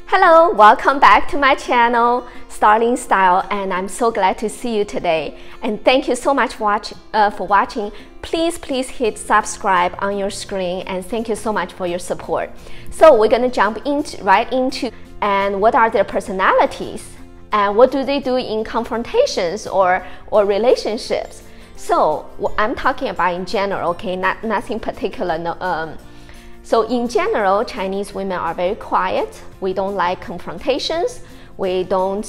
Hello, welcome back to my channel, Starling Style, and I'm so glad to see you today. And thank you so much for watching. Please hit subscribe on your screen, and thank you so much for your support. So we're gonna jump right into and what are their personalities and what do they do in confrontations or relationships. So I'm talking about in general, okay, nothing particular. No, so in general, Chinese women are very quiet. We don't like confrontations. We don't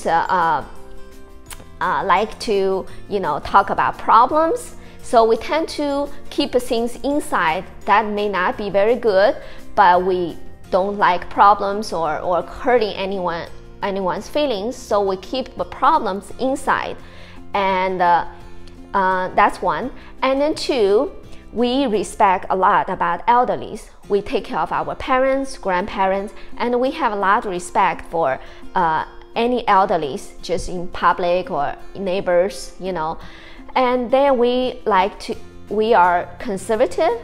like to, talk about problems. So we tend to keep things inside. That may not be very good, but we don't like problems or hurting anyone's feelings. So we keep the problems inside, and that's one. And then two, we respect a lot about elderlies. We take care of our parents, grandparents, and we have a lot of respect for any elderlies, just in public or neighbors, And then we are conservative.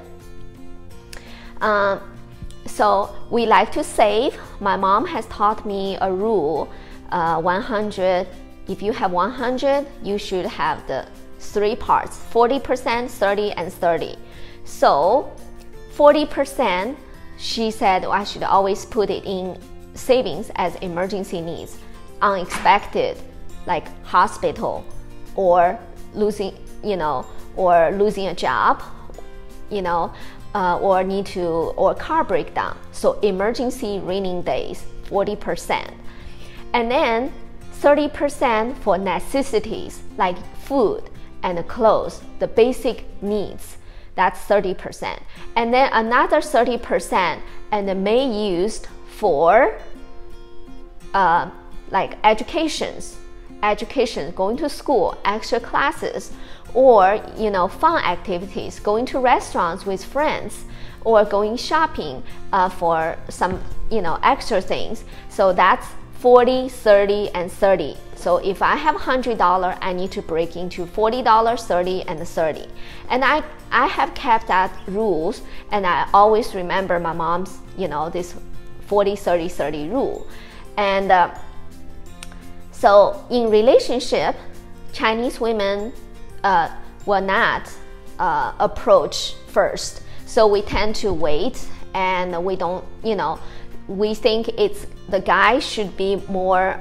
So we like to save. My mom has taught me a rule, 100. If you have 100, you should have the 3 parts, 40%, 30, and 30. So 40%, she said, I should always put it in savings as emergency needs, unexpected, like hospital or losing, or losing a job, or car breakdown. So emergency raining days, 40%. And then 30% for necessities like food and clothes, the basic needs. That's 30%. And then another 30% and may used for like education, going to school, extra classes, or fun activities, going to restaurants with friends, or going shopping for some extra things. So that's 40, 30, and 30. So if I have $100, I need to break into $40, 30, and 30. And I have kept that rules, and I always remember my mom's, this 40, 30, 30 rule. And so in relationship, Chinese women will not approach first. So we tend to wait, and we don't, we think it's the guy should be more,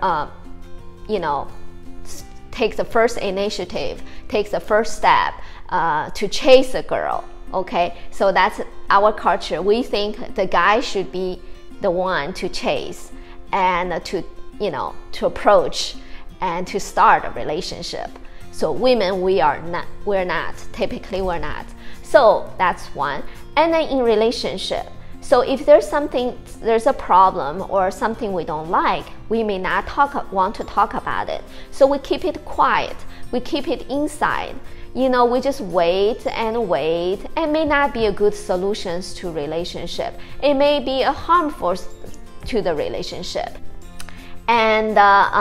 take the first initiative, take the first step to chase a girl. Okay, so that's our culture. We think the guy should be the one to chase and to approach and to start a relationship. So women, we're not. Typically, we're not. So that's one. And then in relationship, so if there's a problem or something we don't like, we may not want to talk about it. So we keep it quiet. We keep it inside. We just wait, and may not be a good solutions to relationship. It may be a harmful to the relationship. And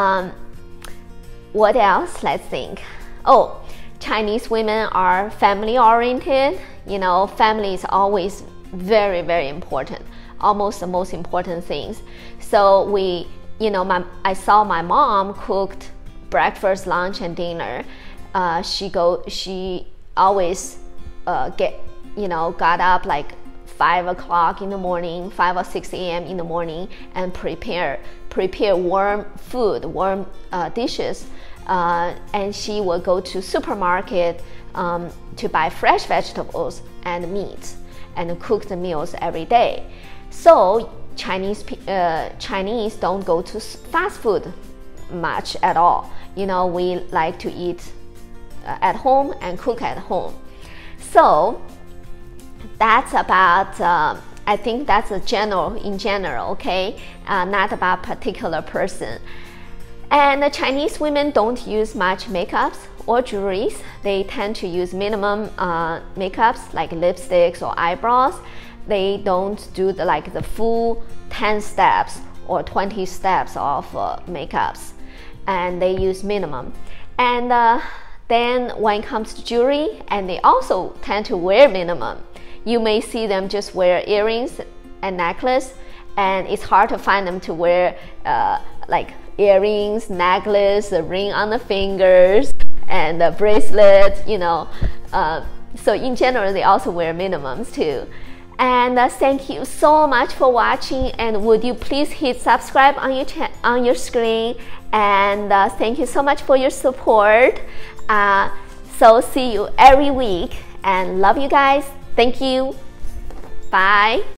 what else? Let's think. Oh, Chinese women are family oriented. Family is always very, very important, almost the most important things. So I saw my mom cooked breakfast, lunch, and dinner. She always got up like 5 o'clock in the morning, 5 or 6 a.m. in the morning, and prepare warm food, warm dishes. And she will go to supermarket to buy fresh vegetables and meat, and cook the meals every day. So Chinese don't go to fast food much at all. We like to eat at home and cook at home. So that's about, I think that's in general, okay? Not about particular person. And the Chinese women don't use much makeups or jewelries. They tend to use minimum makeups like lipsticks or eyebrows. They don't do the full 10 steps or 20 steps of makeups, and they use minimum. And then when it comes to jewelry, and they also tend to wear minimum. You may see them just wear earrings and necklace, and it's hard to find them to wear like earrings, necklace, a ring on the fingers, and a bracelet, you know. So in general, they also wear minimums too. And thank you so much for watching, and would you please hit subscribe on your screen, and thank you so much for your support. So see you every week, and love you guys. Thank you. Bye.